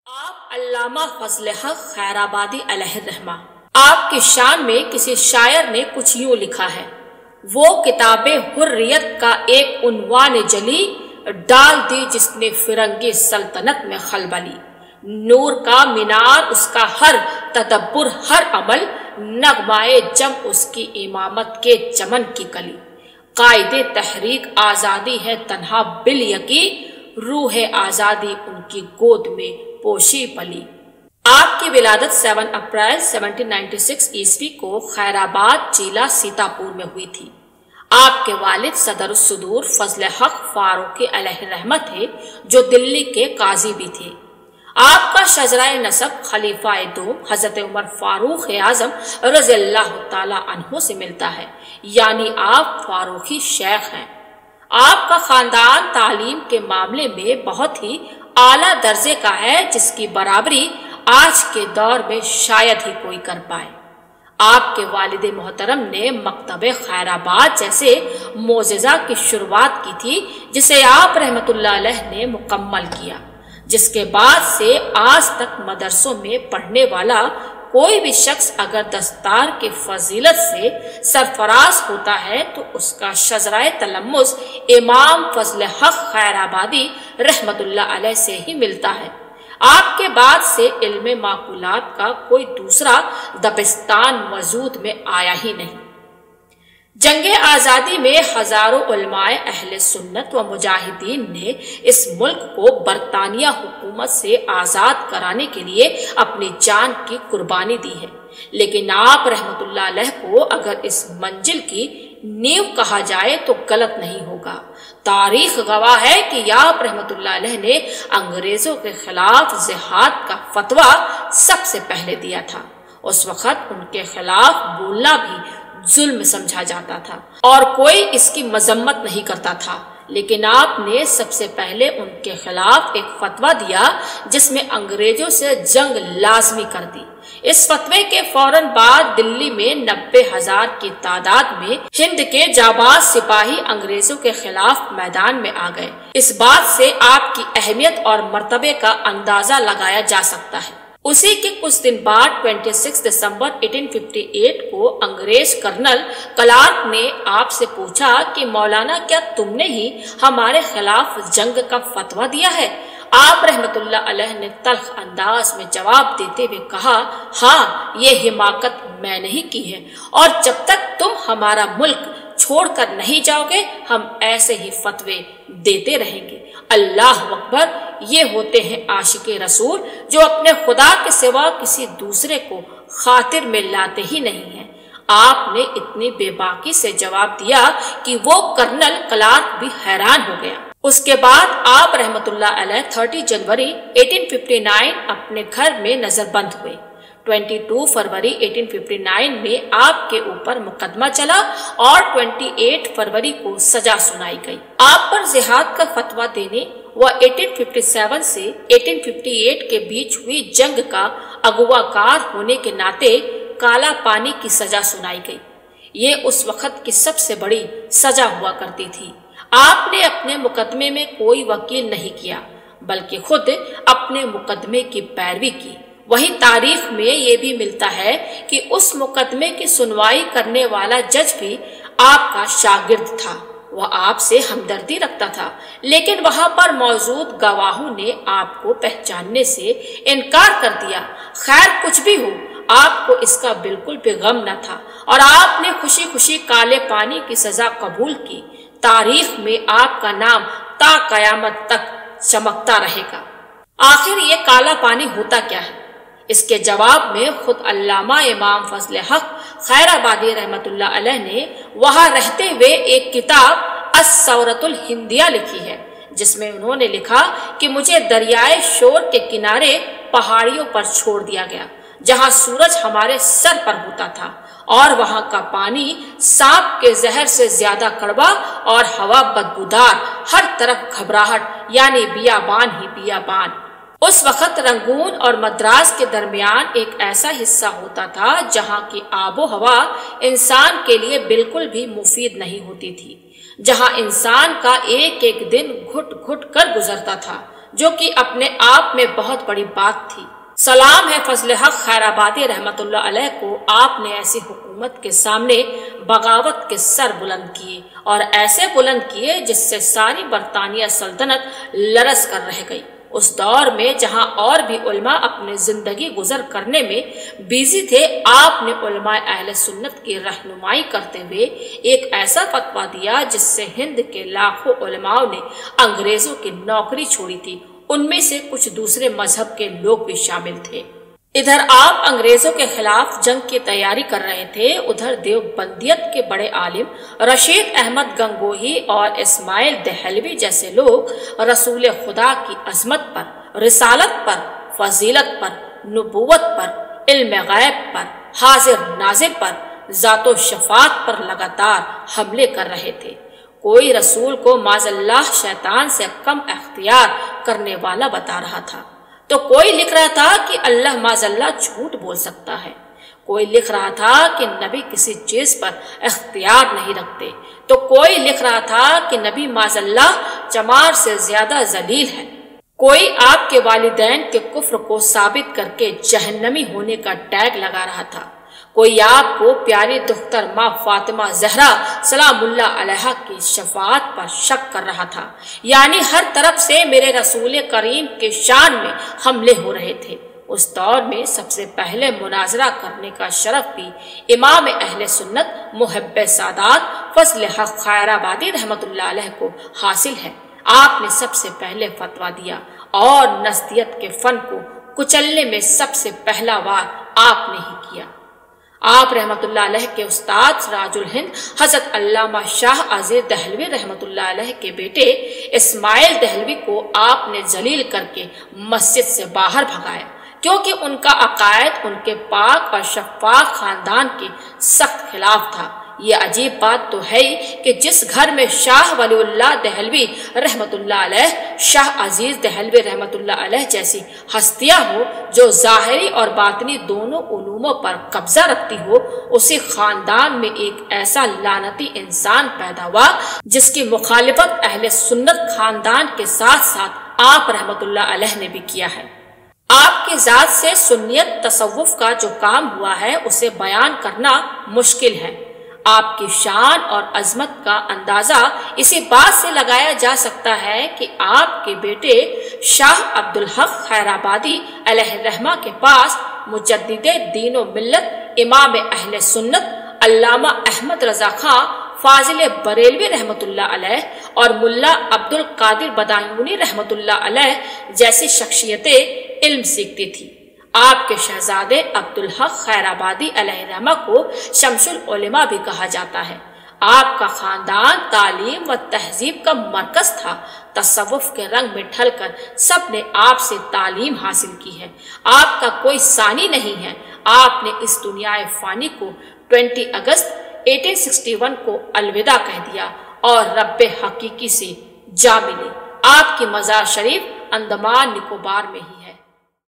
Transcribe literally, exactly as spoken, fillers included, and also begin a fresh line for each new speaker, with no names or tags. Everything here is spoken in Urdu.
آپ علامہ فضل حق خیرآبادی علیہ الرحمہ، آپ کی شان میں کسی شاعر نے کچھ یوں لکھا ہے: وہ کتاب حریت کا ایک عنوان جلی ڈال دی جس نے فرنگی سلطنت میں خلبلی، نور کا مینار اس کا ہر تدبر ہر عمل، نغمائے جم اس کی امامت کے چمن کی کلی، قائد تحریک آزادی ہے تنہا بالیقین، روح آزادی ان کی گود میں پوشی پلی۔ آپ کی ولادت سات اپریل سولہ سو چھیانوے عیسوی کو خیرآباد ضلع سیتاپور میں ہوئی تھی۔ آپ کے والد صدر الصدور فضل حق فاروقی علیہ الرحمہ تھے جو دلی کے قاضی بھی تھے۔ آپ کا شجرہ نسب خلیفہ دوم حضرت عمر فاروق اعظم رضی اللہ تعالی عنہ سے ملتا ہے، یعنی آپ فاروقی شیخ ہیں۔ آپ کا خاندان تعلیم کے معاملے میں بہت ہی اعلیٰ درجے کا ہے، جس کی برابری آج کے دور میں شاید ہی کوئی کر پائے۔ آپ کے والد محترم نے مکتب خیرآباد جیسے معجزہ کی شروعات کی تھی، جسے آپ رحمت اللہ علیہ نے مکمل کیا، جس کے بعد سے آج تک مدرسوں میں پڑھنے والا کوئی بھی شخص اگر دستار کی فضیلت سے سرفراز ہوتا ہے تو اس کا شجرہ تلمذ امام فضل حق خیرآبادی رحمت اللہ علیہ سے ہی ملتا ہے۔ آپ کے بعد سے علم معقولات کا کوئی دوسرا دبستان وجود میں آیا ہی نہیں۔ جنگ آزادی میں ہزاروں علماء اہل سنت و مجاہدین نے اس ملک کو برطانیہ حکومت سے آزاد کرانے کے لیے اپنی جان کی قربانی دی ہے، لیکن آپ رحمت اللہ علیہ کو اگر اس منزل کی نیو کہا جائے تو غلط نہیں ہوگا۔ تاریخ گواہ ہے کہ آپ رحمت اللہ علیہ نے انگریزوں کے خلاف جہاد کا فتویٰ سب سے پہلے دیا تھا۔ اس وقت ان کے خلاف بولنا بھی ظلم سمجھا جاتا تھا اور کوئی اس کی مذمت نہیں کرتا تھا، لیکن آپ نے سب سے پہلے ان کے خلاف ایک فتویٰ دیا جس میں انگریزوں سے جنگ لازمی کر دی۔ اس فتوے کے فوراً بعد دلی میں نبے ہزار کی تعداد میں ہند کے جانباز سپاہی انگریزوں کے خلاف میدان میں آ گئے۔ اس بات سے آپ کی اہمیت اور مرتبے کا اندازہ لگایا جا سکتا ہے۔ اسی کے کچھ دن بعد چھبیس دسمبر اٹھارہ سو اٹھاون کو انگریز کرنل کلارک نے آپ سے پوچھا کہ مولانا کیا تم نے ہی ہمارے خلاف جنگ کا فتویٰ دیا ہے؟ آپ رحمت اللہ علیہ نے تلخ انداز میں جواب دیتے ہوئے کہا، ہاں، یہ حماقت میں نہیں کی ہے، اور جب تک تم ہمارا ملک چھوڑ کر نہیں جاؤ گے ہم ایسے ہی فتوے دیتے رہیں گے۔ اللہ اکبر! یہ ہوتے ہیں عاشق رسول جو اپنے خدا کے سوا کسی دوسرے کو خاطر میں لاتے ہی نہیں ہیں۔ آپ نے اتنی بے باکی سے جواب دیا کہ وہ کرنل کلارک بھی حیران ہو گیا۔ اس کے بعد آپ رحمت اللہ علیہ تیس جنوری اٹھارہ سو उनسٹھ اپنے گھر میں نظر بند ہوئے۔ بائیس فروری اٹھارہ سو उनسٹھ میں آپ کے اوپر مقدمہ چلا اور اٹھائیس فروری کو سزا سنائی گئی۔ آپ پر جہاد کا فتویٰ دینے و اٹھارہ سو سرسٹھ سے اٹھارہ سو اٹھاون کے بیچ ہوئی جنگ کا اغوا کار ہونے کے ناطے کالا پانی کی سزا سنائی گئی۔ یہ اس وقت کی سب سے بڑی سزا ہوا کرتی تھی۔ آپ نے اپنے مقدمے میں کوئی وکیل نہیں کیا بلکہ خود اپنے مقدمے کی پیروی کی۔ وہی تاریخ میں یہ بھی ملتا ہے کہ اس مقدمے کی سنوائی کرنے والا جج بھی آپ کا شاگرد تھا۔ وہ آپ سے ہمدردی رکھتا تھا، لیکن وہاں پر موجود گواہوں نے آپ کو پہچاننے سے انکار کر دیا۔ خیر کچھ بھی ہو، آپ کو اس کا بالکل بھی غم نہ تھا اور آپ نے خوشی خوشی کالے پانی کی سزا قبول کی۔ تاریخ میں آپ کا نام تا قیامت تک چمکتا رہے گا۔ آخر یہ کالا پانی ہوتا کیا ہے؟ اس کے جواب میں خود علامہ امام فضل حق خیرآبادی رحمت اللہ علیہ نے وہاں رہتے ہوئے ایک کتاب الثورۃ الہندیہ لکھی ہے، جس میں انہوں نے لکھا کہ مجھے دریائے شور کے کنارے پہاڑیوں پر چھوڑ دیا گیا جہاں سورج ہمارے سر پر ہوتا تھا، اور وہاں کا پانی سانپ کے زہر سے زیادہ کڑوا اور ہوا بدبودار، ہر طرف گھبراہٹ، یعنی بیابان ہی بیابان۔ اس وقت رنگون اور مدراس کے درمیان ایک ایسا حصہ ہوتا تھا جہاں کی آب و ہوا انسان کے لیے بالکل بھی مفید نہیں ہوتی تھی، جہاں انسان کا ایک ایک دن گھٹ گھٹ کر گزرتا تھا، جو کہ اپنے آپ میں بہت بڑی بات تھی۔ سلام ہے فضل حق خیرآبادی رحمت اللہ علیہ کو، آپ نے ایسی حکومت کے سامنے بغاوت کے سر بلند کیے اور ایسے بلند کیے جس سے ساری برطانیہ سلطنت لرز کر رہ گئی۔ اس دور میں جہاں اور بھی علماء اپنے زندگی گزر کرنے میں بیزی تھے، آپ نے علماء اہل سنت کی رہنمائی کرتے ہوئے ایک ایسا فتویٰ دیا جس سے ہند کے لاکھوں علماء نے انگریزوں کی نوکری چھوڑی تھی، ان میں سے کچھ دوسرے مذہب کے لوگ بھی شامل تھے۔ ادھر آپ انگریزوں کے خلاف جنگ کی تیاری کر رہے تھے، ادھر دیوبندیت کے بڑے عالم رشید احمد گنگوہی اور اسماعیل دہلوی جیسے لوگ رسول خدا کی عظمت پر، رسالت پر، فضیلت پر، نبوت پر، علم غیب پر، حاضر ناظر پر، ذات و شفاعت پر لگاتار حملے کر رہے تھے۔ کوئی رسول کو معاذ اللہ شیطان سے کم اختیار کرنے والا بتا رہا تھا، تو کوئی لکھ رہا تھا کہ اللہ معاذ اللہ جھوٹ بول سکتا ہے، کوئی لکھ رہا تھا کہ نبی کسی چیز پر اختیار نہیں رکھتے، تو کوئی لکھ رہا تھا کہ نبی معاذ اللہ چمار سے زیادہ ذلیل ہے، کوئی آپ کے والدین کے کفر کو ثابت کر کے جہنمی ہونے کا ٹیگ لگا رہا تھا، کوئی آپ کو پیاری دختر ماں فاطمہ زہرا سلام اللہ علیہا کی شفاعت پر شک کر رہا تھا۔ یعنی ہر طرف سے میرے رسول کریم کے شان میں حملے ہو رہے تھے۔ اس دور میں سب سے پہلے مناظرہ کرنے کا شرف بھی امام اہل سنت محب سادات فضل حق خیرآبادی رحمت اللہ علیہ کو حاصل ہے۔ آپ نے سب سے پہلے فتویٰ دیا اور نزدیت کے فن کو کچلنے میں سب سے پہلا وار آپ نے ہی کیا۔ آپ رحمت اللہ علیہ کے استاد سراج الہند حضرت علامہ شاہ عزیز دہلوی رحمت اللہ علیہ کے بیٹے اسماعیل دہلوی کو آپ نے ذلیل کر کے مسجد سے باہر بھگایا، کیونکہ ان کا عقائد ان کے پاک اور شفاق خاندان کے سخت خلاف تھا۔ یہ عجیب بات تو ہے کہ جس گھر میں شاہ ولی اللہ دہلوی رحمت اللہ علیہ، شاہ عزیز دہلوی رحمت اللہ علیہ جیسی ہستیاں ہو جو ظاہری اور باطنی دونوں علوموں پر قبضہ رکھتی ہو، اسی خاندان میں ایک ایسا لعنتی انسان پیدا ہوا جس کی مخالفت اہل سنت خاندان کے ساتھ ساتھ آپ رحمت اللہ علیہ نے بھی کیا ہے۔ آپ کی ذات سے سنیت تصوف کا جو کام ہوا ہے اسے بیان کرنا مشکل ہے۔ آپ کی شان اور عظمت کا اندازہ اسی بات سے لگایا جا سکتا ہے کہ آپ کے بیٹے شاہ عبدالحق خیرآبادی علیہ الرحمہ کے پاس مجدد دین و ملت امام اہل سنت علامہ احمد رضا خان فاضل بریلوی رحمت اللہ علیہ اور ملا عبد القادر بدایونی رحمت اللہ علیہ جیسی شخصیتیں علم سیکھتی تھی۔ آپ کے شہزادے عبدالحق خیرآبادی علیہ الرحمہ کو شمس العلماء بھی کہا جاتا ہے۔ آپ کا خاندان تعلیم و تہذیب کا مرکز تھا۔ تصوف کے رنگ میں ڈھل کر سب نے آپ سے تعلیم حاصل کی ہے۔ آپ کا کوئی ثانی نہیں ہے۔ آپ نے اس دنیا فانی کو بیس اگست اٹھارہ سو اکسٹھ کو الوداع کہہ دیا اور رب حقیقی سے جا ملے۔ آپ کی مزار شریف انڈمان نکوبار میں ہی ہے۔